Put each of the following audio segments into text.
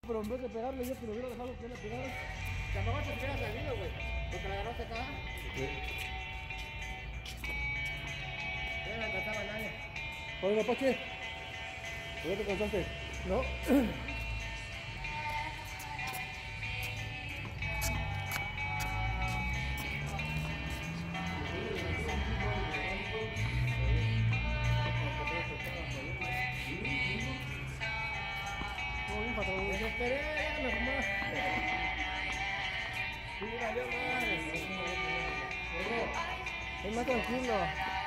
Pero en vez de pegarle, yo que lo hubiera dejado que le pegara. Que a lo mejor se hubiera salido, güey. Porque la agarraste acá. Sí. Ya no alcanzaba a nadie. Oye, Apache, ¿por qué te cansaste? No. Me desesperé, ya me fumó. Sí, valió madre. Es más tranquilo.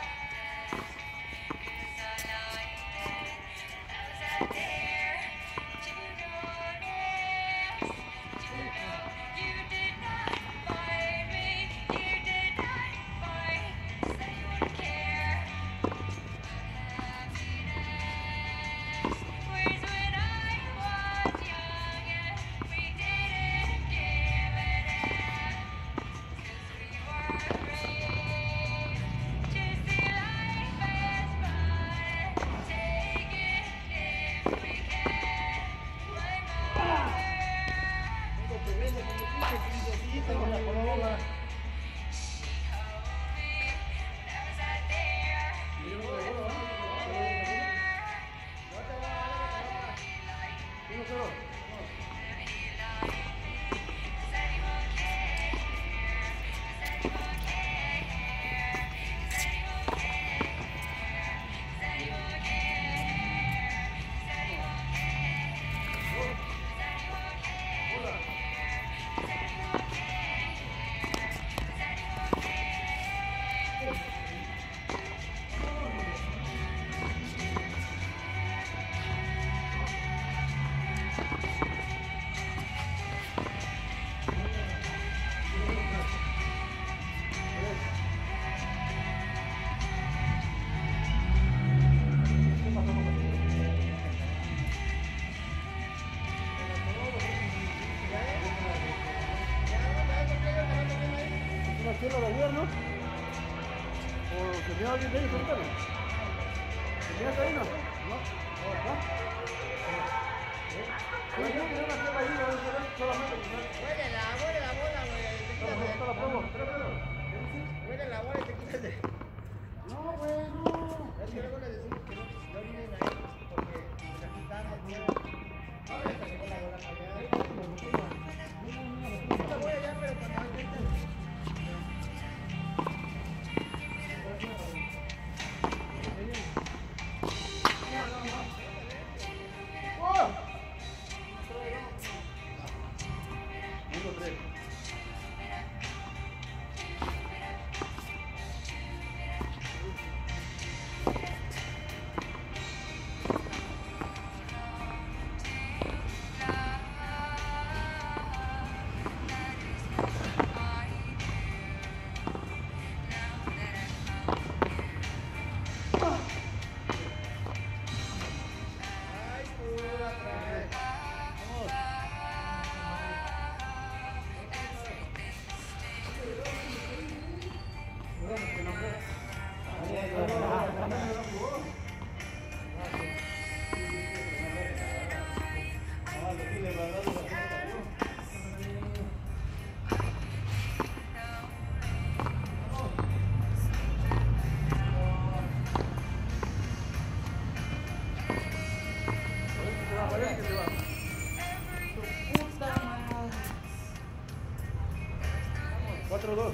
¿Quién lo ayer, no? ¿O tenía alguien de ellos ahorita? ¿Tenías ahí, no? ¿No? Huele la bola, güey. Huele la bola y te quitas de... No, güey, no. Es que luego les decimos que no vienen ahí porque les quitamos miedo. Ahora se llegó la bola para allá. No voy allá, pero cuando hay gente... Cuatro, dos.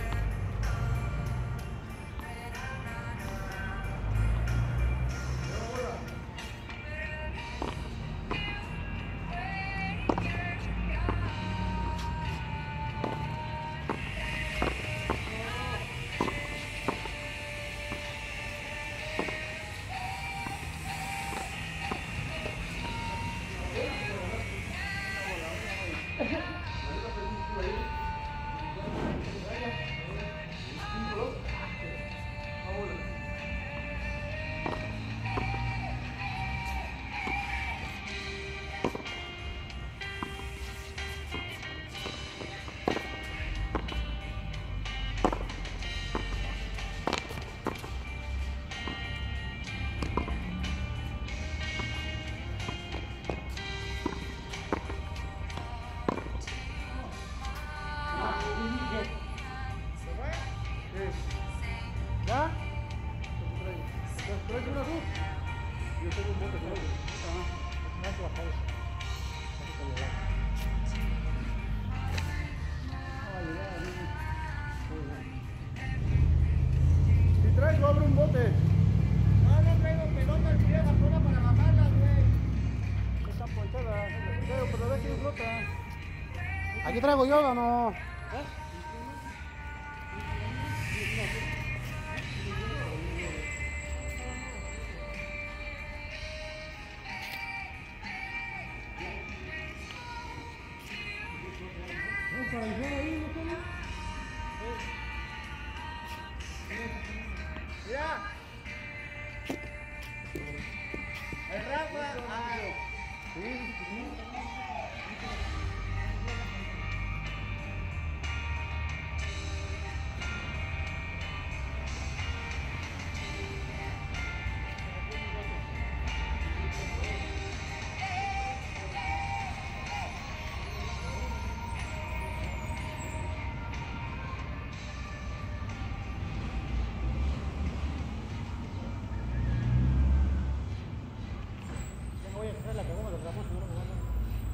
Aquí traigo yo, ¿o no? Mira. El Rafa. Voy a hacer la cagoma de Ramón, si no me mando.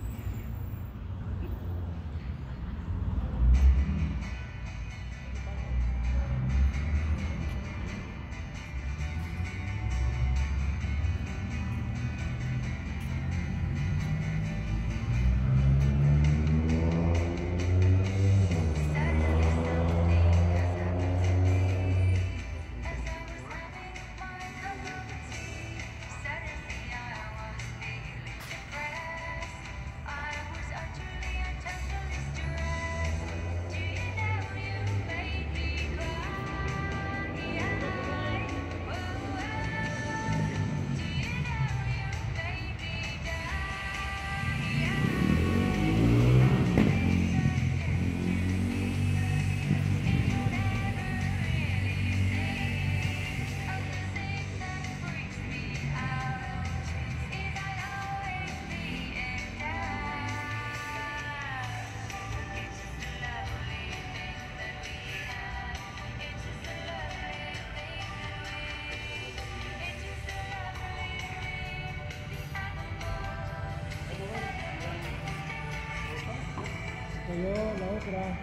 Yo la otra.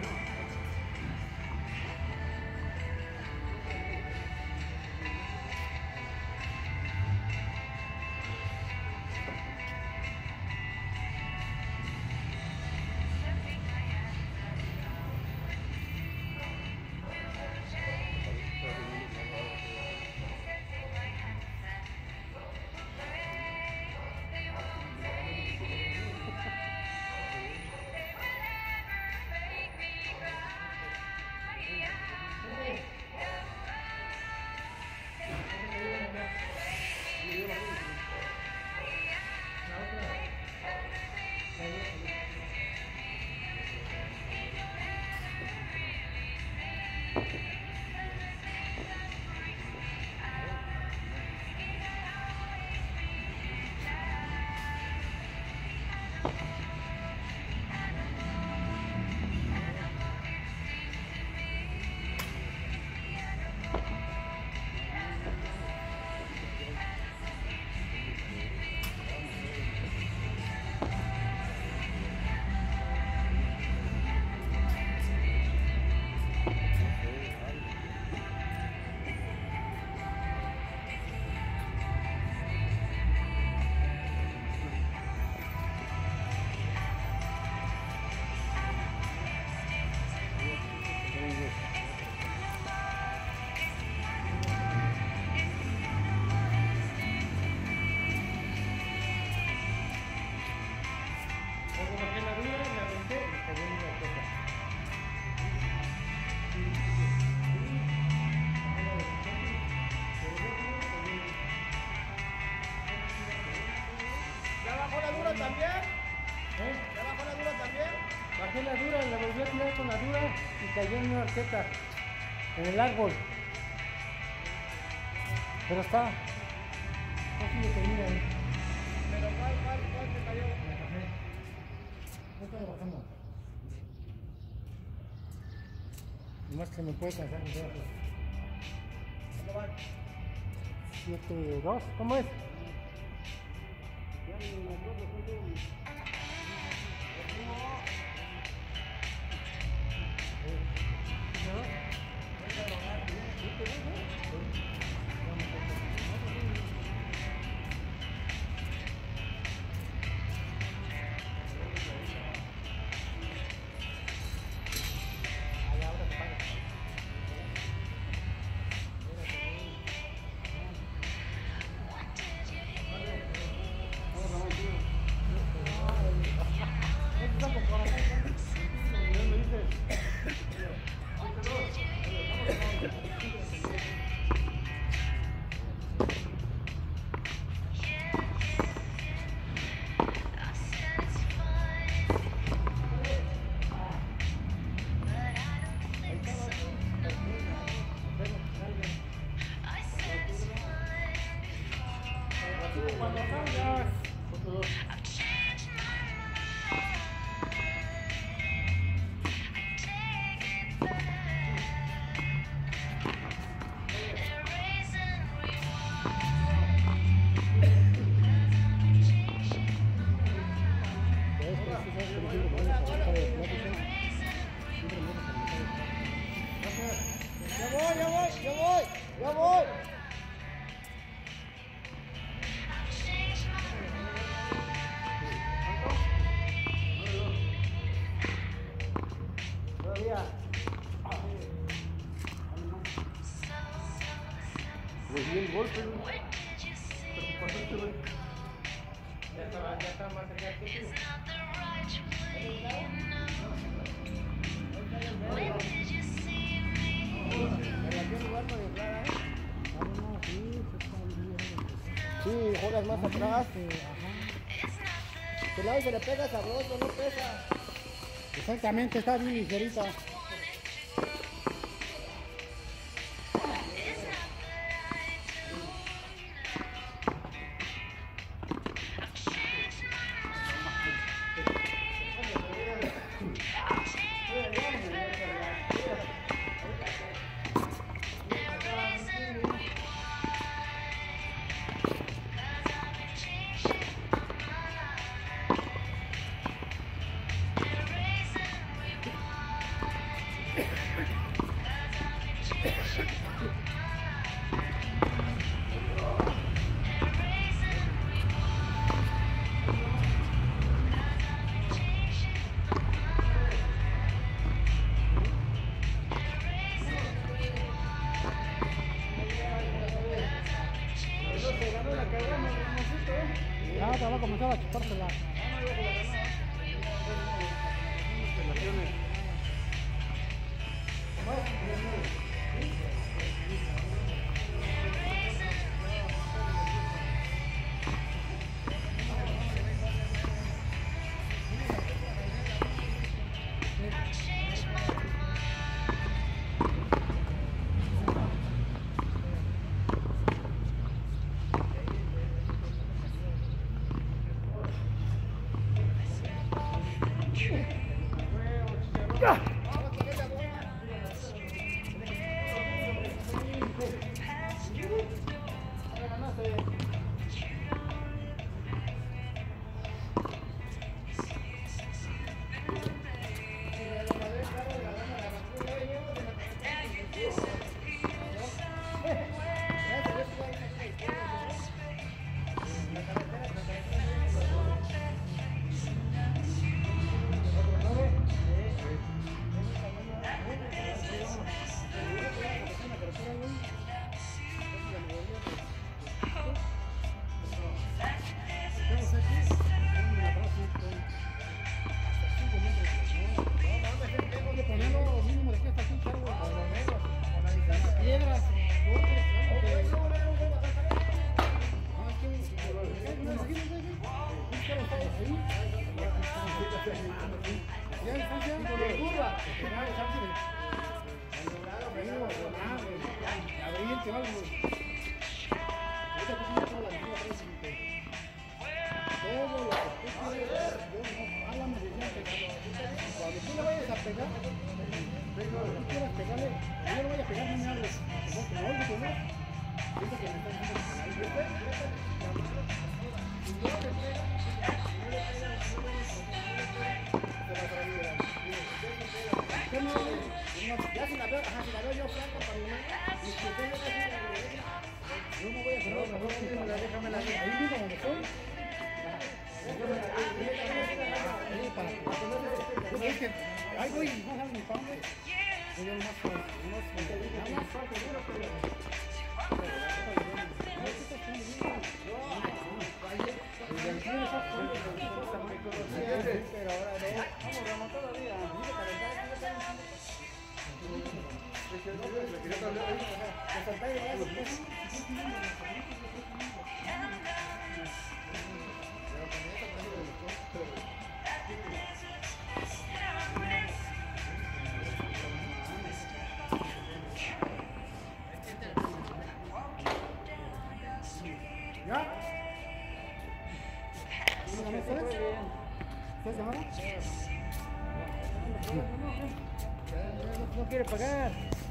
también? ¿Ya bajó la dura también? Bajé la dura, la volví a tirar con la dura y cayó en una arqueta, en el árbol. Pero está, casi lo tenía ahí. ¿Pero cuál se cayó? Ahorita lo bajamos. Nomás que me puede cansar un rato. ¿Cómo van? 7-2, ¿cómo es? Ya voy. Todavía. Le di el golpe, güey. Ya está más cerca que tú. Sí, juegas más atrás. Te lado y se le pega sabroso, no pesa. Exactamente, está bien ligerita. Ya te va a comenzar a chupársela. Ay, güey, no sabes mi pan, güey. Pero ahora no. Vamos, Ramón, todavía. ¿Ya? ¿Estás llamando? No quiere pagar.